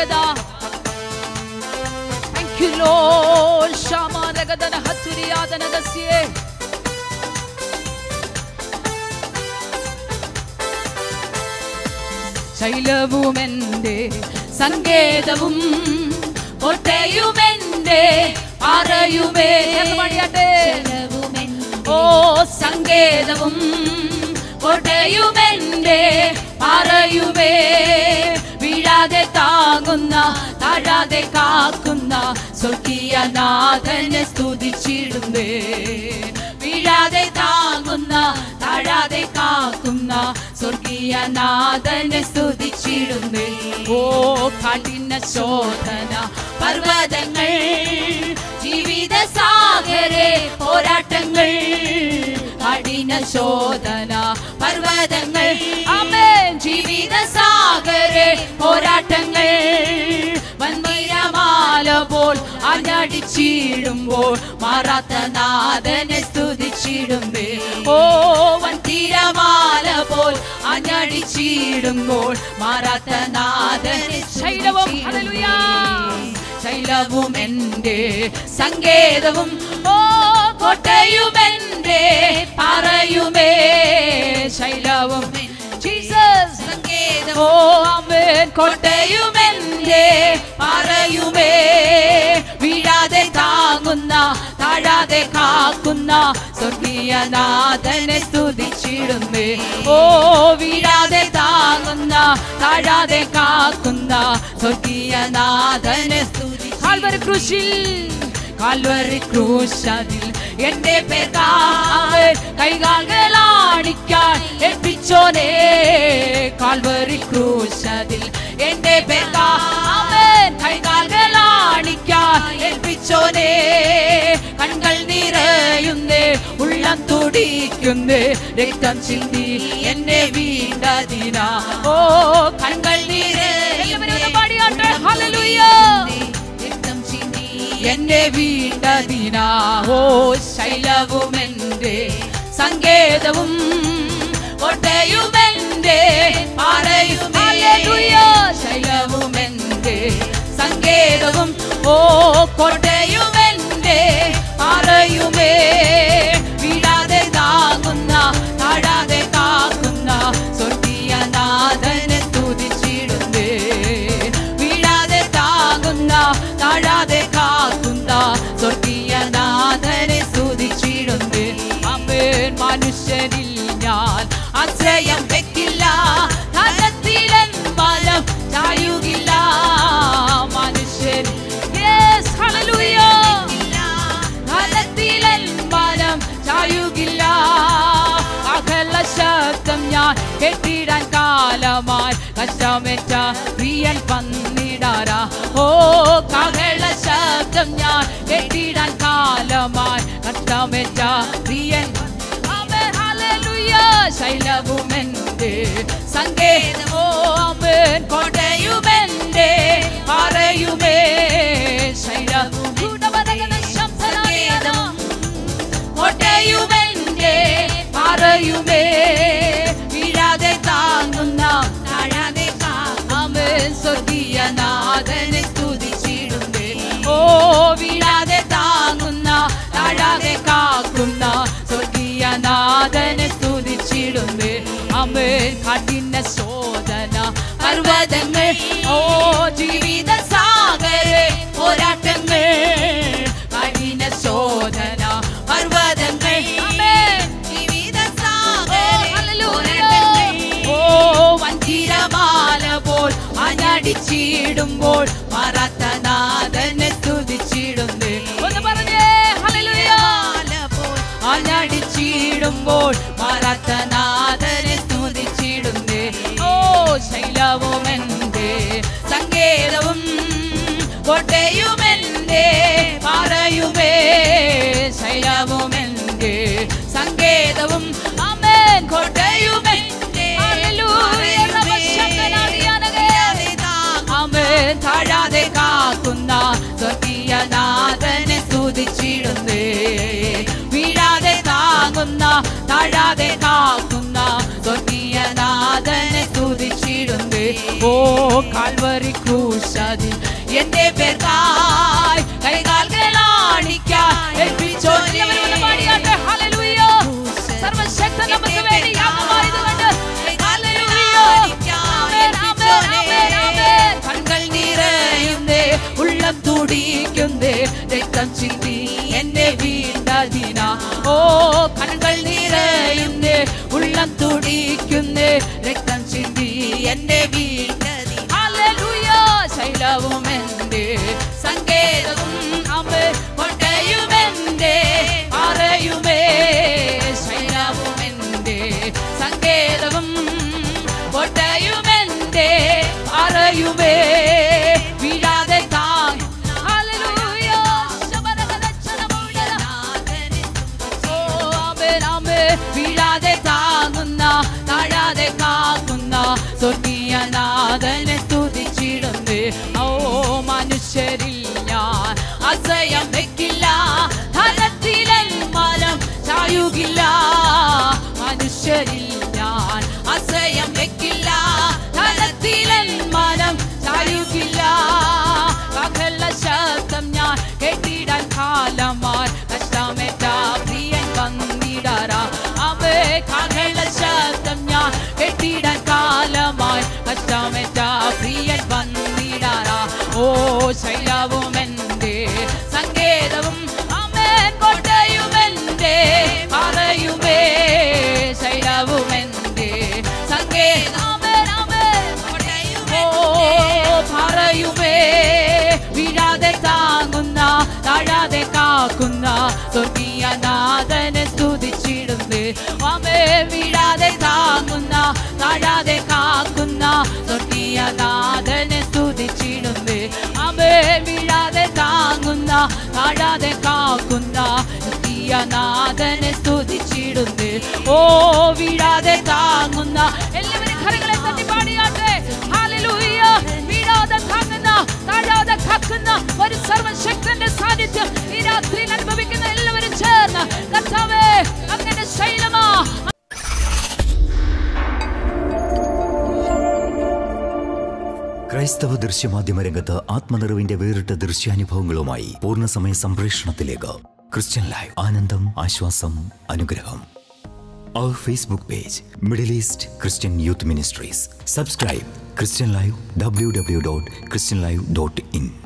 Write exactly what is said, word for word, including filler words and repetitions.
Ragada. Thank you, Lord. Shama Ragadana Haturiadana Gasye. ശൈലവുമെന്റെ സങ്കേതവും കോട്ടയുമെന്റെ പാറയുമേ. ഓ സങ്കേതവും കോട്ടയുമെന്റെ പാറയുമേ. വീഴാതെ താങ്ങുന്ന താഴാതെ കാക്കുന്ന സ്വർഗീയനാഥനെ സ്തുതിച്ചിടുന്നേ. വീഴാതെ താങ്ങുന്ന താഴാതെ കാക്കുന്ന സ്വർഗീയനാഥനെ സ്തുതിച്ചിടുന്നേ. ഓ കഠിന ശോധന പർവ്വതങ്ങൾ ജീവിത സാഗരെ പോരാട്ടങ്ങൾ. കഠിന ശോധന പർവ്വതങ്ങൾ ആമേൻ ജീവിത സാഗരെ പോരാട്ടങ്ങൾ. വൻമീരമാല പോൽ അഞ്ഞടിച്ചിടുമ്പോൾ മാറാത്ത നാഥനെ സ്തുതിച്ചിടുന്നേ. ഓ വൻതീരമാല പോൽ അഞ്ഞടിച്ചിടുമ്പോൾ മാറാത്ത നാഥനെ. ശൈലവും ശൈലവും എൻ്റെ സങ്കേതവും ഓ കോട്ടയുമെൻ്റെ പാറയുമേ. ശൈലവും ജീസസ് സങ്കേതം ഓ ആമേൻ കോട്ടയുമെൻ്റെ പാറയുമേ. വീഴാതെ താങ്ങുന്ന താഴാതെ കാക്കുന്ന സ്വർഗീയനാഥനെ സ്തുതിച്ചിടുന്നേ. ഓ വീഴാതെ താങ്ങുന്ന താഴാതെ കാക്കുന്ന സ്വർഗീയനാഥനെ സ്തുതി. കാൽവരി ക്രൂശിൽ കാൽവരി ക്രൂശിൽ എന്റെ പേർ കൈകാലുകളാണിക്കാൻ ഏൽപ്പിച്ചോനേ. കാൽവരി ക്രൂശിൽ എന്റെ പേർ കൈകാലുകളാണിക്കാൻ ഏൽപ്പിച്ചോനേ. കൺകൾ നിറയുന്നേ ഉള്ളം തുടിക്കുന്നേ രക്തം ചിന്തി എന്നെ വീണ്ടതിനാ. ഓ കൺകൾ നിറയുന്നേ ഹല്ലേലൂയ എന്നെ വീണ്ടതിനാ. ഓ ശൈലവുമെന്റെ സങ്കേതവും കോട്ടയുമെന്റെ പാറയുമേ. ശൈലവുമെന്റെ സങ്കേതവും ഓ കോട്ടയുമെന്റെ പാറയുമേ. വീഴാതെ താങ്ങുന്ന താഴാതെ കാക്കുന്ന സ്വർഗീയനാഥനെ സ്തുതിച്ചിടുന്നേ. വീഴാതെ താങ്ങുന്ന താഴാതെ കാക്കുന്ന സ്വർഗീയനാഥനെ സ്തുതിച്ചിടുന്നേ. ആമേൻ. മനുഷ്യരിൽ ഞാൻ ആശ്രയം വെക്കില്ല, ധനത്തിലൻ ബലം ചായുകില്ല. മനുഷ്യരിൽ യേസ് ഹല്ലേലൂയ ധനത്തിലൻ ബലം ചായുകില്ല. അകല ശബ്ദം ഞാൻ കേട്ടിടാൻ കാലമായി കഷ്ടമേറ്റ പ്രിയൻ വന്നിടാരാ. ഓ കാഹള ശബ്ദം ഞാൻ കേട്ടിടാൻ കാലമായി കഷ്ടമേറ്റ പ്രിയൻ. Amen hallelujah. ശൈലവുമെന്റെ സങ്കേതമോ ആമേൻ കോട്ടയുമെന്റെ പാറയുമേ. ശൈലവും കോട്ടയുമെന്റെ പാറയുമേ. വീഴാതെ താങ്ങുന്ന താഴാതെ ആമേൻ സ്വർഗീയനാഥനെ സ്തുതിച്ചിടുന്നേ. ഓ വീഴാതെ താങ്ങുന്ന താഴാതെ കാക്കുന്ന സ്വർഗീയനാഥനെ സ്തുതിച്ചിടുന്നേ. ആമേൻ. കഠിന ശോധന പർവ്വതങ്ങൾ ഓ ജീവിത സാഗരെ പോരാട്ടങ്ങൾ. കഠിന ശോധന പർവ്വതങ്ങൾ ആമേൻ ജീവിത സാഗരെ പോരാട്ടങ്ങൾ. ഓ വൻതീരമാല പോൽ അഞ്ഞടിച്ചിടുമ്പോൾ മാറാത്ത നാഥനെ സ്തുതിച്ചിടുന്നേ. ഒന്ന് പറഞ്ഞേ ഹല്ലേലൂയ. അഞ്ഞടിച്ചിടുമ്പോൾ മാറാത്ത നാഥനെ സ്തുതിച്ചിടുന്നേ. ഓ ശൈലവുമെന്റെ സങ്കേതവും കോട്ടയുമെന്റെ പാറയുമേ. ശൈലവുമെന്റെ സങ്കേതവും ആമേൻ കോട്ടയുമെന്റെ ആമേൻ. താഴാതെ കാക്കുന്ന സ്വർഗീയനാഥനെ സ്തുതിച്ചിടുന്നേ. വീഴാതെ താങ്ങുന്ന താഴാതെ കാക്കുന്ന സ്വർഗീയനാഥനെ സ്തുതിച്ചിടുന്നേ. ഓ കാൽവരി ക്രൂശ് ഏൽപ്പിച്ചതിൽ എന്റെ പേർക്കായി കൈകാൽകളാണിക്കാൻ ഏൽപ്പിച്ചോ. എല്ലാവരും പാടിയാട്ടെ ഹല്ലേലൂയ. സർവശക്തൻ നമുക്ക് വേണ്ടി യാഗമായതുകൊണ്ട് ഹല്ലേലൂയ. ആമേൻ ആമേൻ ആമേൻ ആമേൻ. കണ്ണുകൾ നിറയുന്നേ, ഉള്ളം തുടിക്കുന്നേ, രക്തം ചിന്തി എന്നെ വീണ്ടതിന. ഓ കണ്ണുകൾ നിറയുന്നേ, ഉള്ളം തുടിക്കുന്നേ, രക്തം ചിന്തി എന്നെ വീണ്ടതി. ഹല്ലേലൂയ. ശൈലവും എന്റെ സങ്കേതവും അമ്മേ കോട്ടയുമെന്റെ പാറയുമേ. ശൈലവും എന്റെ സങ്കേതവും കോട്ടയുമെന്റെ പാറയുമേ. വീഴാതെ താങ്ങ. ഹല്ലേലൂയ. വീഴാതെ താങ്ങുന്ന, താഴാതെ കാക്കുന്ന സ്വർഗീയനാഥനെ സ്തുതിച്ചിടുന്നേ. ഓ മനുഷ്യരിൽ ഞാൻ അസയം വെക്കില്ല, ധനത്തിലൻ മനം ചായുകില്ല. മനുഷ്യരിൽ ഞാൻ അസയം വെക്കില്ല, ധനത്തിലൻ മനം ചായുകില്ല. പകല ശബ്ദം ഞാൻ കേട്ടിടാൻ കാലമായി, കഷ്ടമേറ്റ പ്രിയൻ വന്നിടാറാ. അവേ പകല ശബ്ദം ഞാൻ കേട്ടിടാൻ കാലമായി, കഷ്ടമേറ്റ പ്രിയൻ വന്നിടാറാ. ഓ ശൈലവും എന്റെ സങ്കേതവും ആമേൻ കോട്ടയുമെന്റെ പാറയുമേ. ശൈലവും എന്റെ സങ്കേതം ആമേൻ ആമേൻ കോട്ടയുമേ പാറയുമേ. വീഴാതെ താങ്ങുന്ന, താഴാതെ കാക്കുന്ന സ്വർഗീയനാഥനെ സ്തുതിച്ചിടുന്നേ. ആമേ വീഴാതെ താങ്ങുന്ന, താഴാതെ കാക്കുന്ന സ്വർഗീയനാഥനെ സ്തുതിച്ചിടുന്നേ. ആമേ വീഴാതെ താങ്ങുന്ന, താഴാതെ കാക്കുന്ന സ്വർഗീയനാഥനെ സ്തുതിച്ചിടുന്നേ. ഓ വീഴാതെ താങ്ങുന്ന. എല്ലാവരും കരങ്ങളെ തട്ടി പാടിയാട്ടെ ഹല്ലേലൂയ. വീഴാതെ താങ്ങുന്ന, താഴാതെ കാക്കുന്ന ഒരു സർവശക്തന്റെ സാന്നിധ്യം ഈ രാത്രിയിൽ അനുഭവിക്കുന്ന എല്ലാവരും ചേർന്ന് കർത്താവേ അങ്ങയുടെ ശൈലമാ. ക്രൈസ്തവ ദൃശ്യമാധ്യമ രംഗത്ത് ആത്മനിറവിന്റെ വേറിട്ട ദൃശ്യാനുഭവങ്ങളുമായി പൂർണ്ണസമയ സംപ്രേഷണത്തിലേക്ക് ക്രിസ്ത്യൻ ലൈവ്. ആനന്ദം, ആശ്വാസം, അനുഗ്രഹം. Our Facebook page, Middle East Christian Youth Ministries. Subscribe Christian Live, w w w dot christian live dot in.